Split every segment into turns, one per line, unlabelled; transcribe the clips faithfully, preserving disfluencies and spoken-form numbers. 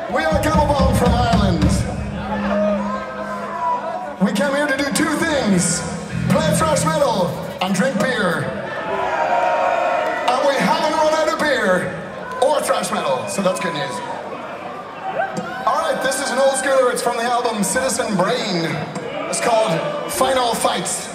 We are Camelbaum from Ireland. We came here to do two things: play thrash metal and drink beer. And we haven't run out of beer or thrash metal, so that's good news. Alright, this is an old schooler. It's from the album Citizen Brain. It's called Final Fights.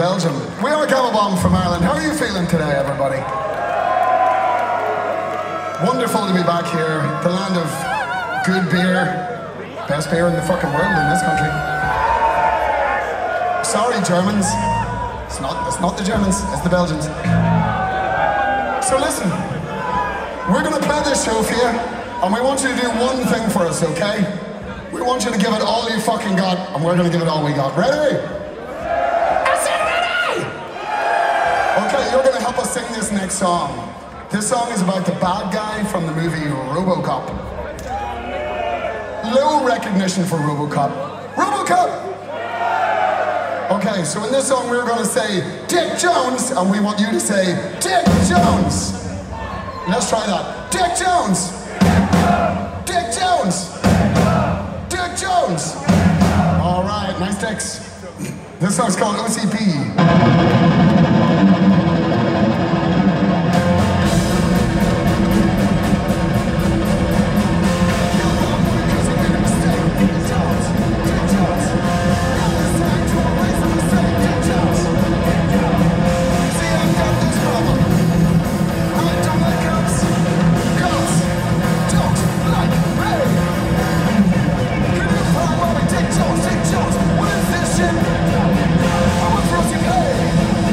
Belgium. We are Gababomb from Ireland. How are you feeling today, everybody? Wonderful to be back here. The land of good beer. Best beer in the fucking world in this country. Sorry, Germans. It's not, it's not the Germans, it's the Belgians. So listen, we're gonna play this show for you, and we want you to do one thing for us, okay? We want you to give it all you fucking got, and we're gonna give it all we got. Ready? I said ready! Okay, you're gonna help us sing this next song. This song is about the bad guy from the movie RoboCop. Low recognition for RoboCop. RoboCop! Okay, so in this song we're gonna say Dick Jones, and we want you to say Dick Jones. Let's try that. Dick Jones. Dick Jones. Dick Jones. All right, nice dicks. This song's called O C P. Dick Jones, what is this shit? I want to hey!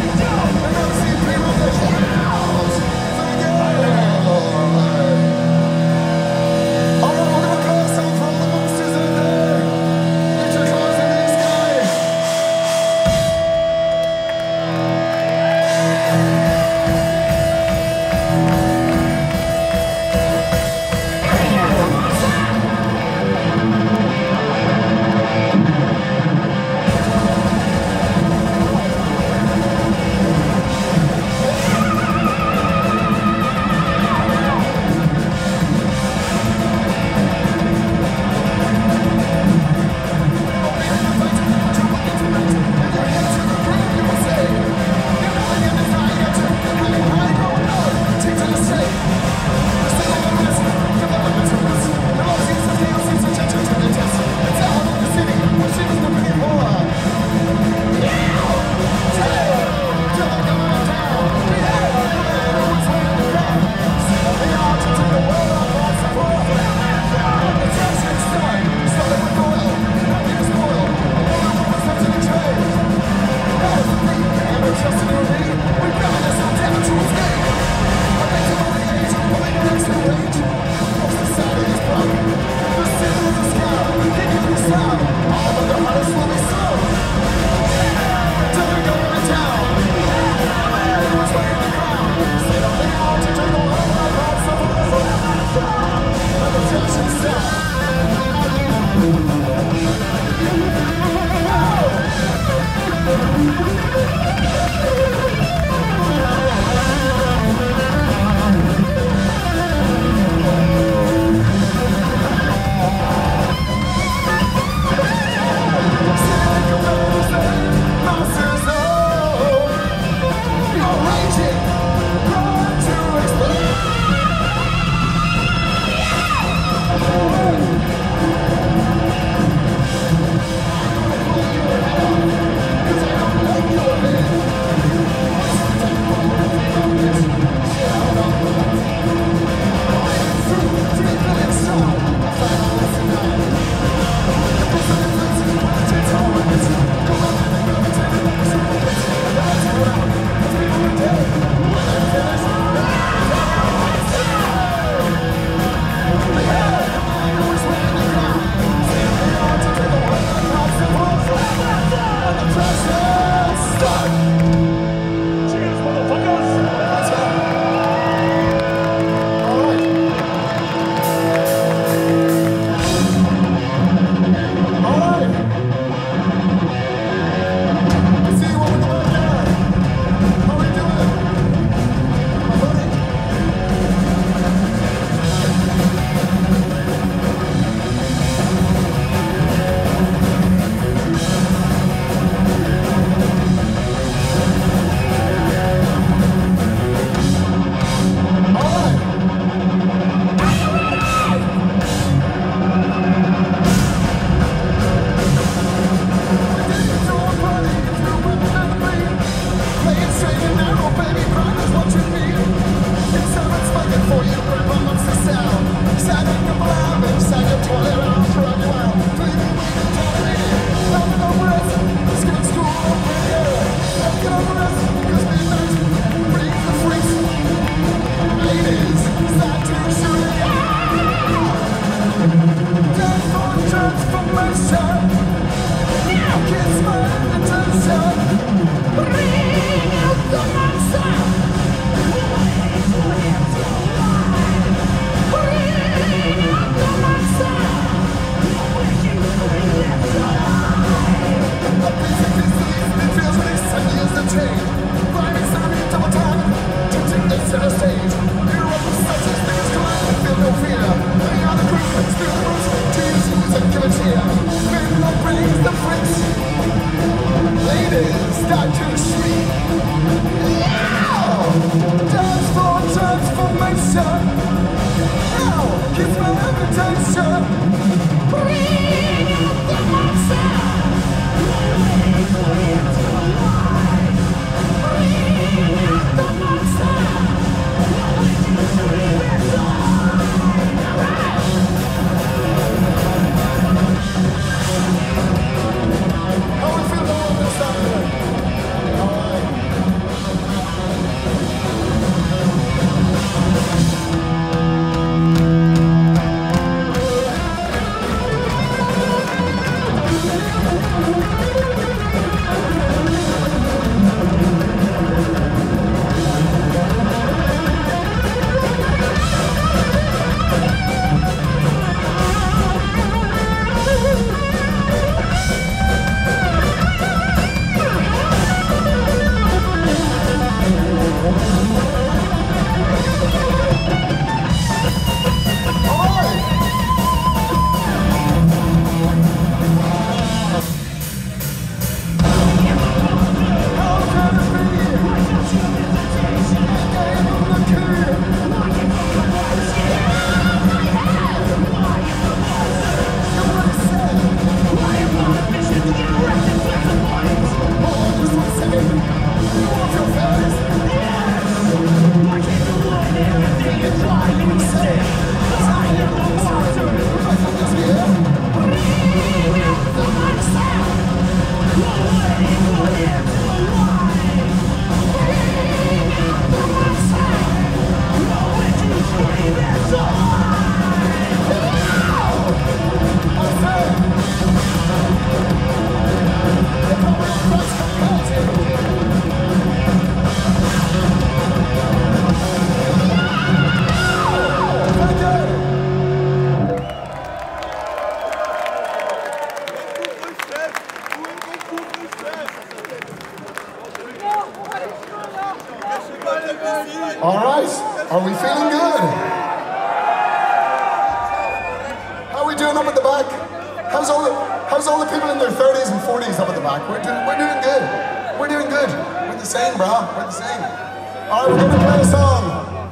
up at the back? How's all the, how's all the people in their thirties and forties up at the back? We're doing, we're doing good. We're doing good. We're the same, bro. We're the same. All right, we're gonna play a song.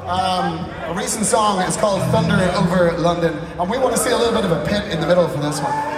Um, a recent song. It's called Thunder Over London, and we want to see a little bit of a pit in the middle for this one.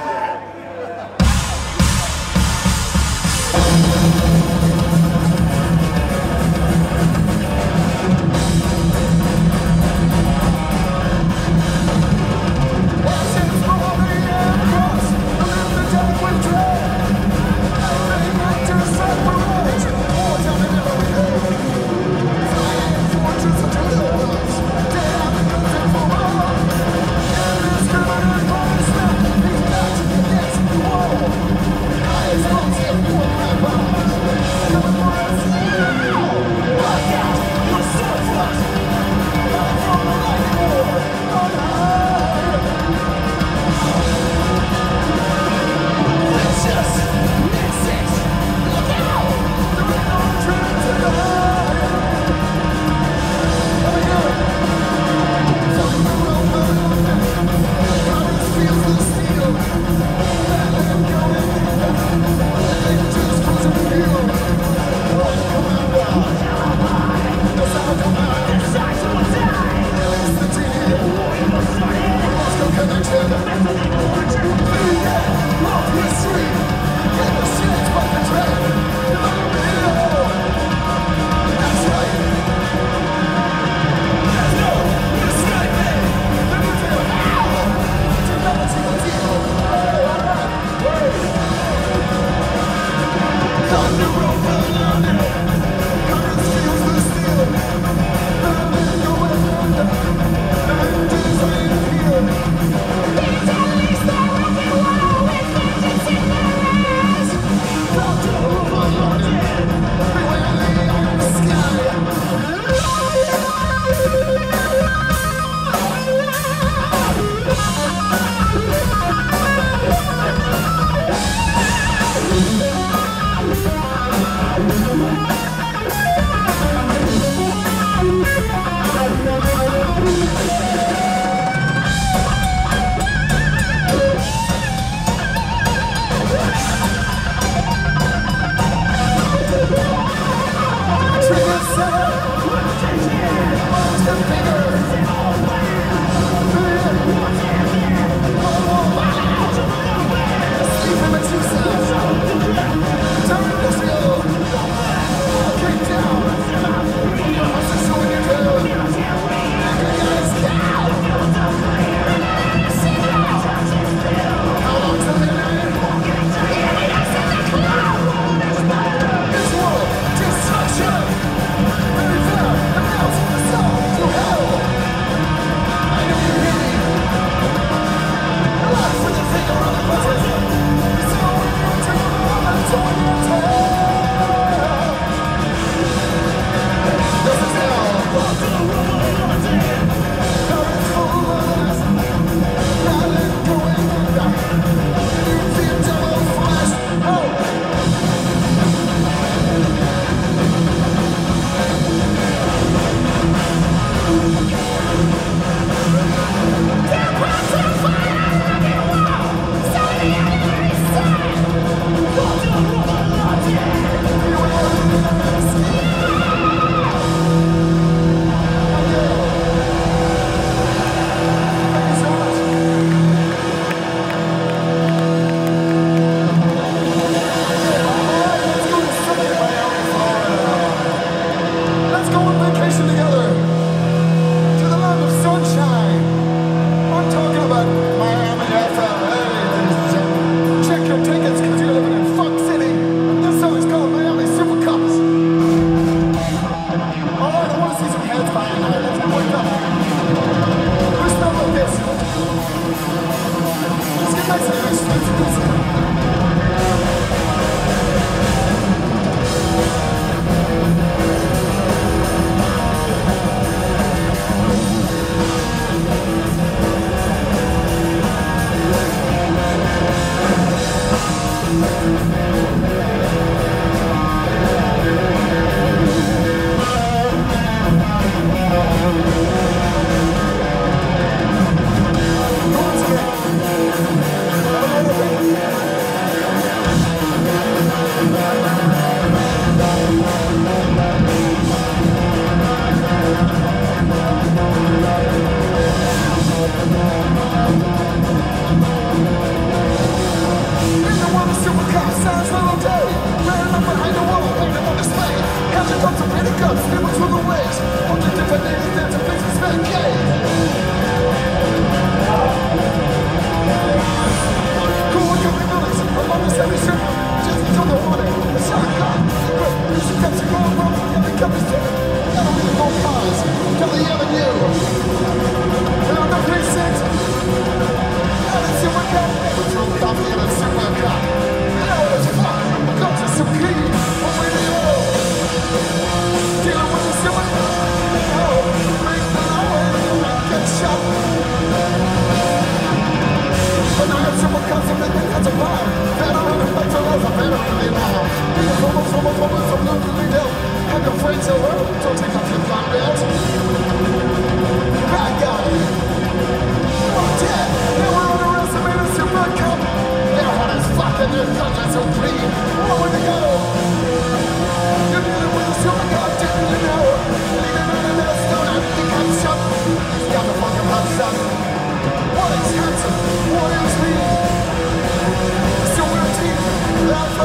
He's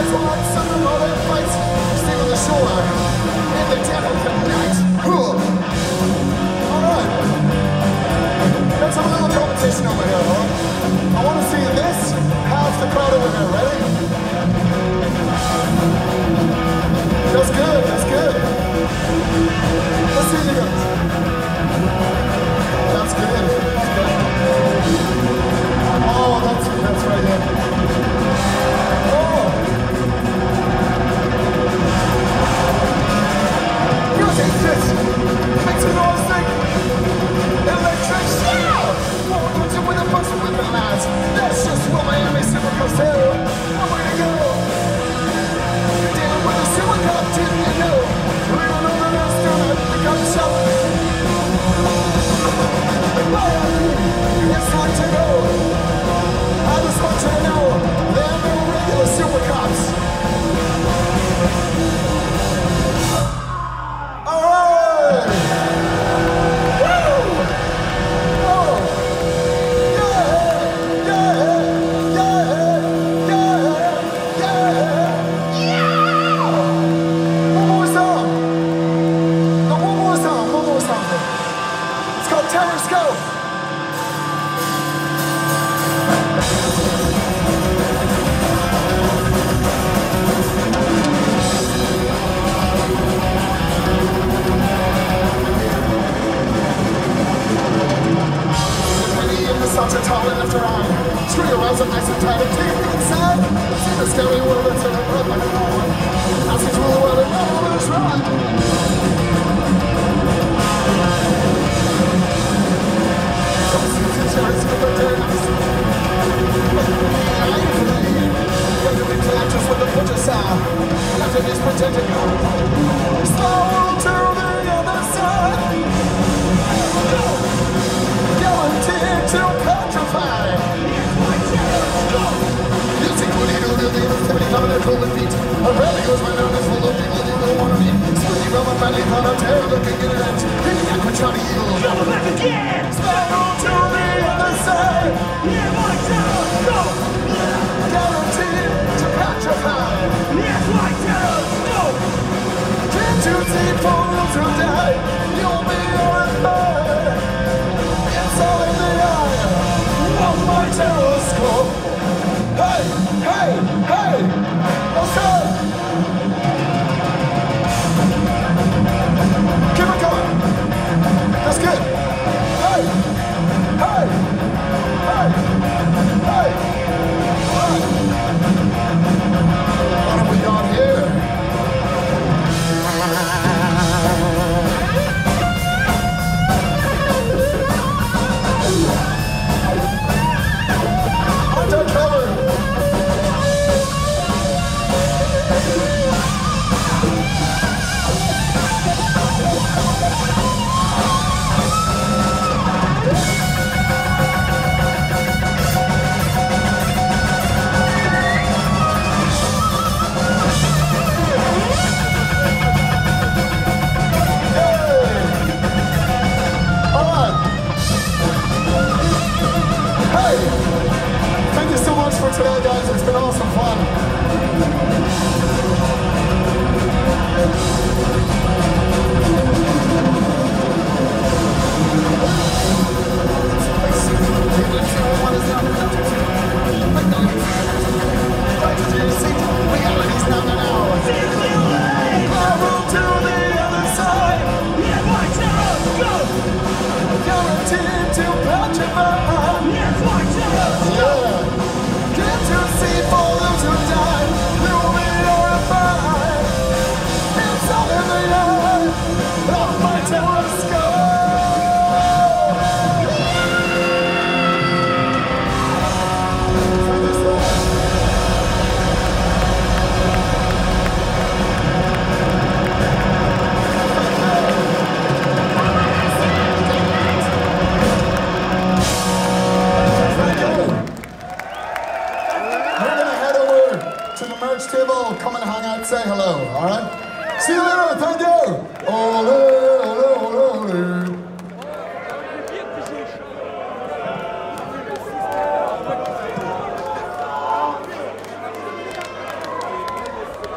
That's why I'm sending all that fights. Stay on the shore. In the dead of the night. Alright. Let's have a little competition over here, huh? I want to see this half the crowd over here. Ready? That's good, that's good. Let's see you guys. That's good. That's good. Oh, that's, that's right there. Oh! Music this makes me all sick. Electric shout! Won't put you with a bunch of whipping lines. That's just what Miami Supercars do. I'm gonna go. You're dealing with a supercar, didn't you know? We don't know the last time we got the shot. It's time to go. I just want you to know there are no regular super cops. Alright! Woo! Oh! Yeah! Yeah! Yeah! Yeah! Yeah! Yeah! One more song. No, one more song. One more song. It's called Terroscope. Such a tall and left around. Screw your eyes up nice and tight and take it inside. See the scary world that's in a breath like a horn. I see through the world and no one is wrong. Don't see the chance of the dance. I ain't for me. Got to be clear just what the butcher saw. After this pretended come. Slow to the other side. Guaranteed to petrify. Music will need a real deal of seventy dominant golden feet. A rally goes my nose is full of people you don't want to meet. Spooky Roman family thought I'm terror looking at it. Hitting at Quatrani Hill. Double back again. Spiral to the other side. Yeah, my town, go. Guaranteed to petrify. Yes, my town, go. Can't you see for them to die? You'll be horrified. It's all in the eye of my telescope. Hey, hey, hey, okay. Keep it going. That's good. Hey, hey, hey, hey. What have we got here? Undercover. For today, guys, it's been awesome fun. Right to your seat, reality's now the now. Travel to the other side. Yeah, my terror, go. Guaranteed to petrify. Yes, my terror, yeah. Can't you see for those who die, they'll be horrified. It's all in the eye of my telescope. Table, come and hang out, say hello, all right? See you later, thank you. Ole.